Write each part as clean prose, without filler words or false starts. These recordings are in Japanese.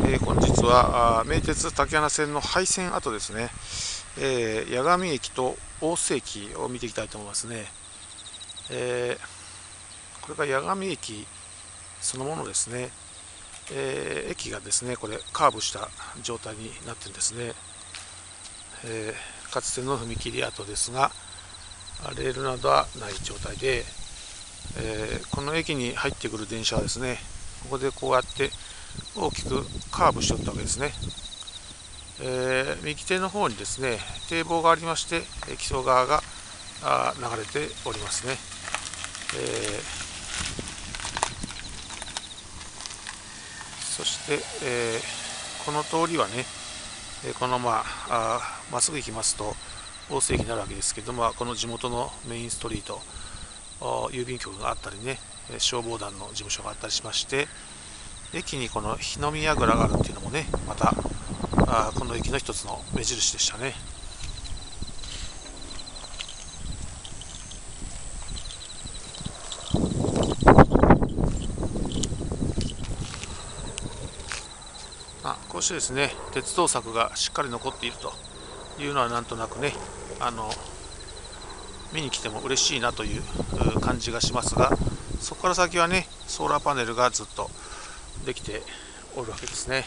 本日は名鉄竹穴線の廃線跡ですね、矢上駅と大須駅を見ていきたいと思いますね。これが矢上駅そのものですね。駅がですね、これカーブした状態になってるんですね。かつての踏切跡ですが、レールなどはない状態で、この駅に入ってくる電車はですね、ここでこうやって大きくカーブしておったわけですね。右手の方にですね、堤防がありまして、木曽川が流れておりますね。そして、この通りはね、このまっすぐ行きますと大須駅になるわけですけども、この地元のメインストリート、郵便局があったりね、消防団の事務所があったりしまして、駅にこの日の宮蔵があるっていうのもね、またこの駅の一つの目印でしたね。こうしてですね、鉄道柵がしっかり残っているというのはなんとなくね、見に来ても嬉しいなという感じがしますが、そこから先はね、ソーラーパネルがずっとできておるわけですね。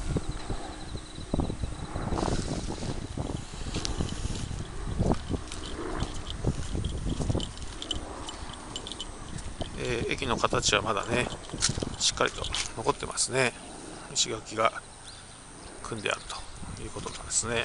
駅の形はまだね、しっかりと残ってますね。石垣が組んであるということなんですね。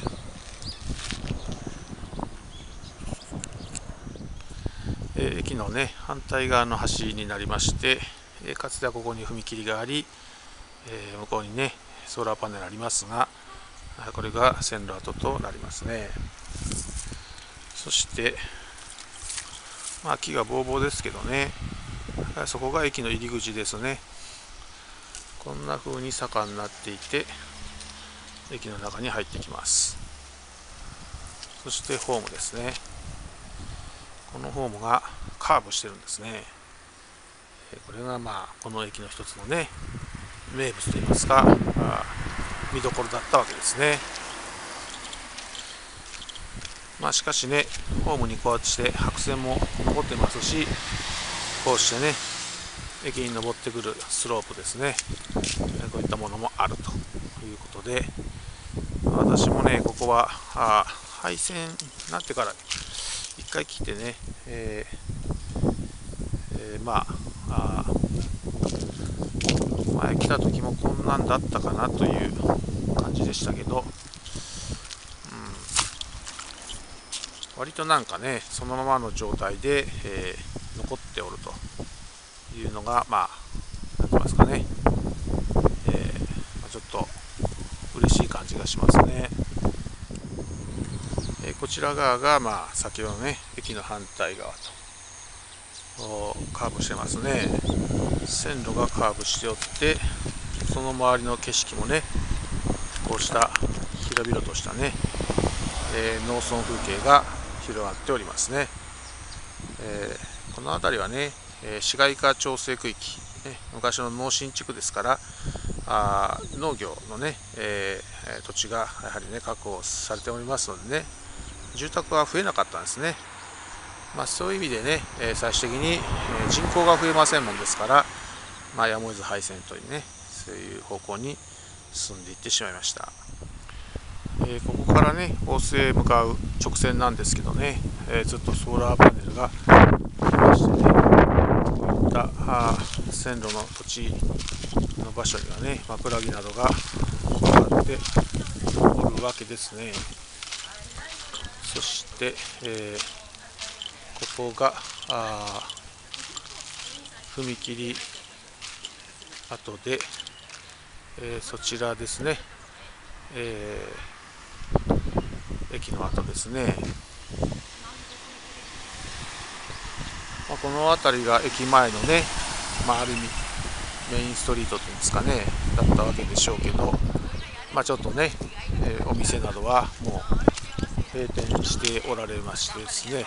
駅のね、反対側の端になりまして、かつてはここに踏切があり、向こうにねソーラーパネルありますが、これが線路跡となりますね。そして木がぼうぼうですけどね、そこが駅の入り口ですね。こんな風に坂になっていて駅の中に入ってきます。そしてホームですね。このホームがカーブしてるんですね。これがこの駅の一つのね名物といいますか、見どころだったわけですね。しかしね、ホームにこうやってして白線も残ってますし、こうしてね駅に登ってくるスロープですね、こういったものもあるということで、私もねここは廃線になってから一回来てね、前来た時もこんなんだったかなという感じでしたけど、割となんかねそのままの状態で、残っておるというのがなんて言いますかね、ちょっと嬉しい感じがしますね。こちら側が先ほどのね駅の反対側とカーブしてますね。線路がカーブしておって、その周りの景色もねこうした広々としたね、農村風景が広がっておりますね。この辺りはね、市街化調整区域、昔の農新地区ですから、農業のね、土地がやはりね確保されておりますのでね、住宅は増えなかったんですね。そういう意味でね、最終的に人口が増えませんもんですから、やむを得ず廃線というね、そういう方向に進んでいってしまいました。ここからね大須へ向かう直線なんですけどね、ずっとソーラーパネルがありましてね、こういった線路の土地の場所にはね枕木などが転がっておるわけですね。そして、ここが踏切跡で、そちらですね、駅の跡ですね。この辺りが駅前のね、ある意味メインストリートというんですかねだったわけでしょうけど、ちょっとね、お店などはもう閉店しておられましてですね、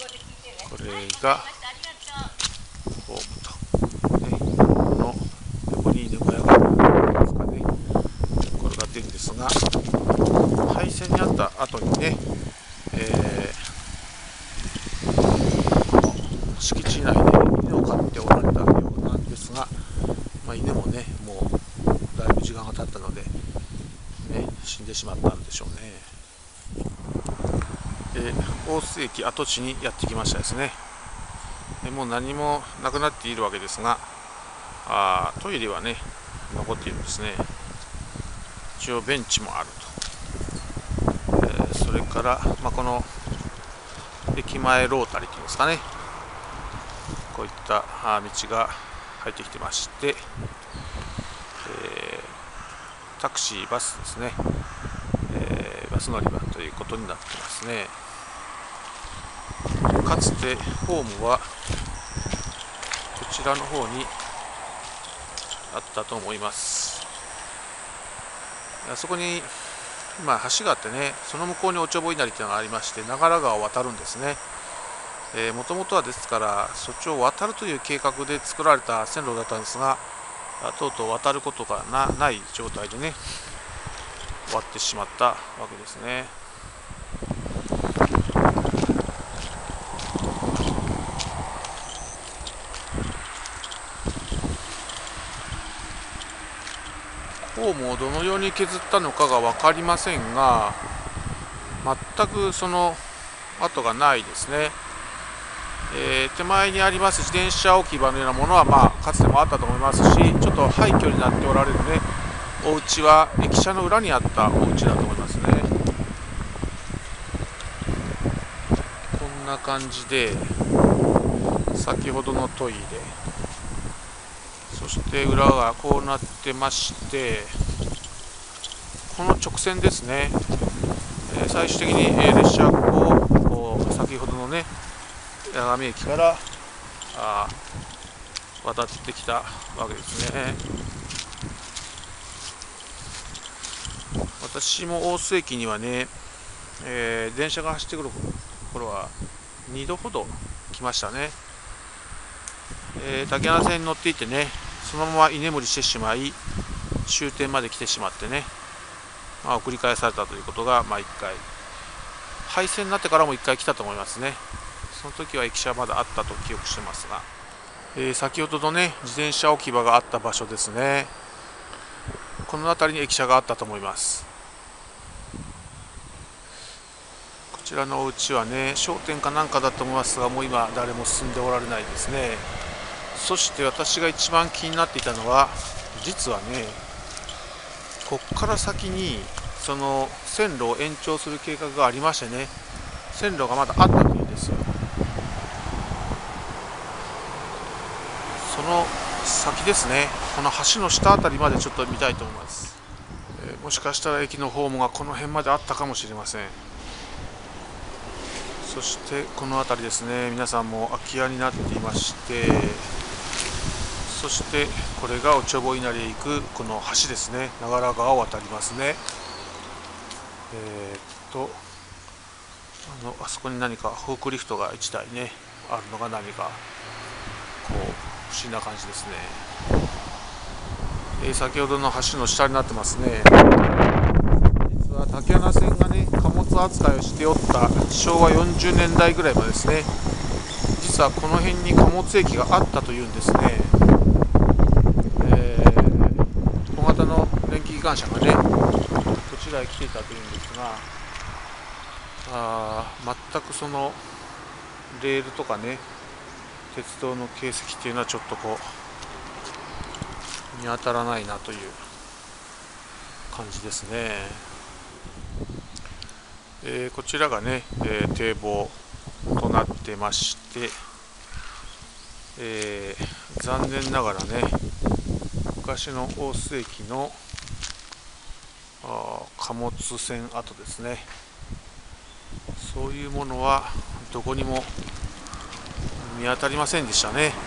これがホームと、このでしまったんでしょうね。大須駅跡地にやってきましたですね。もう何もなくなっているわけですが、トイレはね残っているんですね。一応ベンチもあると。それから、この駅前ロータリーというんですかね、こういった道が入ってきてまして、タクシーバスですね、バス乗り場ということになってますね。かつてホームはこちらの方にあったと思います。あそこに今橋があってね、その向こうにおちょぼ稲荷というのがありまして、長良川を渡るんですね。もともとはですからそっちを渡るという計画で作られた線路だったんですが、とうとう渡ることがない状態でね終わってしまったわけですね。ホームをどのように削ったのかが分かりませんが、全くその跡がないですね。手前にあります自転車置き場のようなものは、かつてもあったと思いますし、ちょっと廃墟になっておられるねお家は駅舎の裏にあったお家だと思いますね。こんな感じで、先ほどのトイレ、そして裏がこうなってまして、この直線ですね、最終的に列車を先ほどのね八神駅から渡ってきたわけですね。私も大須駅にはね、電車が走ってくる頃は2度ほど来ましたね。竹穴線に乗っていてね、そのまま居眠りしてしまい終点まで来てしまってね、送り返されたということが1回、廃線になってからも1回来たと思いますね。その時は駅舎まだあったと記憶してますが、先ほどのね自転車置き場があった場所ですね。この辺りに駅舎があったと思います。こちらのお家はね商店かなんかだと思いますが、もう今誰も住んでおられないですね。そして私が一番気になっていたのは、実はねこっから先にその線路を延長する計画がありましてね、線路がまだあったというんですよ。その先ですね、この橋の下あたりまでちょっと見たいと思います。もしかしたら駅のホームがこの辺まであったかもしれません。そしてこの辺りですね、皆さんも空き家になっていまして、そしてこれがおちょぼ稲荷へ行くこの橋ですね、長良川を渡りますね。あそこに何かフォークリフトが1台ねあるのが何かこう不思議な感じですね。先ほどの橋の下になってますね。実は竹穴線がね貨物扱いをしておった昭和40年代ぐらいまでですね、実はこの辺に貨物駅があったというんですね。小型の電気機関車がねこちらへ来ていたというんですが、全くそのレールとかね鉄道の形跡っていうのはちょっと見当たらないなという感じですね。こちらがね、堤防となってまして、残念ながらね昔の大須駅の貨物線跡ですね、そういうものはどこにも見当たりませんでしたね。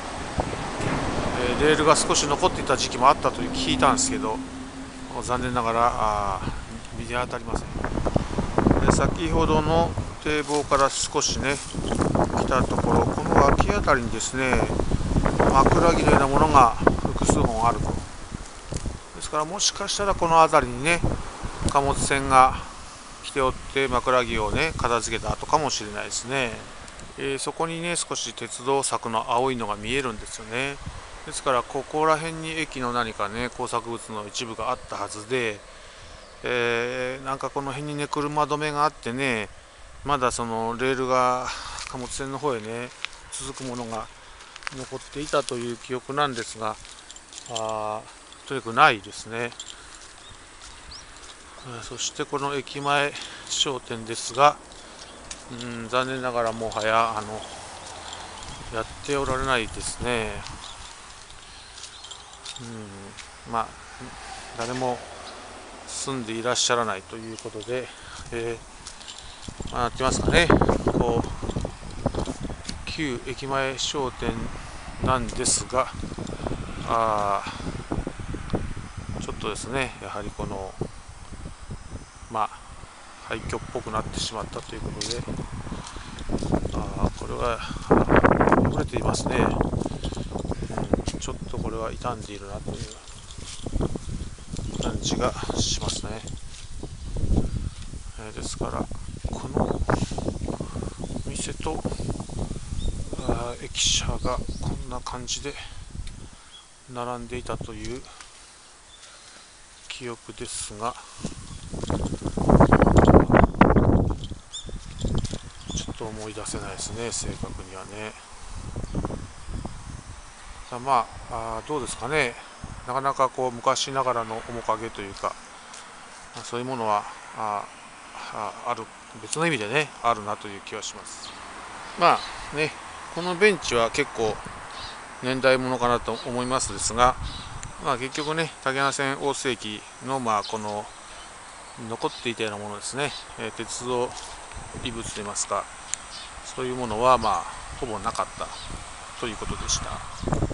レールが少し残っていた時期もあったと聞いたんですけど、残念ながら見当たりません。先ほどの堤防から少しね来たところ、この脇辺りにですね枕木のようなものが複数本あると。ですからもしかしたらこの辺りにね貨物船が来ておって枕木をね片付けた後かもしれないですね。そこにね少し鉄道柵の青いのが見えるんですよね。ですからここら辺に駅の何かね工作物の一部があったはずで、 なんかこの辺にね車止めがあってね、まだそのレールが貨物船の方へね続くものが残っていたという記憶なんですが、とにかくないですね。そしてこの駅前商店ですが、残念ながらもはややっておられないですね。まあ誰も住んでいらっしゃらないということで、なんて言いますかね、こう旧駅前商店なんですが、ちょっとですね、やはりこの廃墟っぽくなってしまったということで、これは汚れていますね。ちょっとこれは傷んでいるなという感じがしますね。ですからこの店と駅舎がこんな感じで並んでいたという記憶ですが、ちょっと思い出せないですね、正確にはね。どうですかね、なかなかこう昔ながらの面影というか、そういうものはある、別の意味でねあるなという気はします。このベンチは結構年代物かなと思いますですが、結局ね竹穴線大須駅のこの残っていたようなものですね、鉄道遺物といいますか、そういうものはほぼなかったということでした。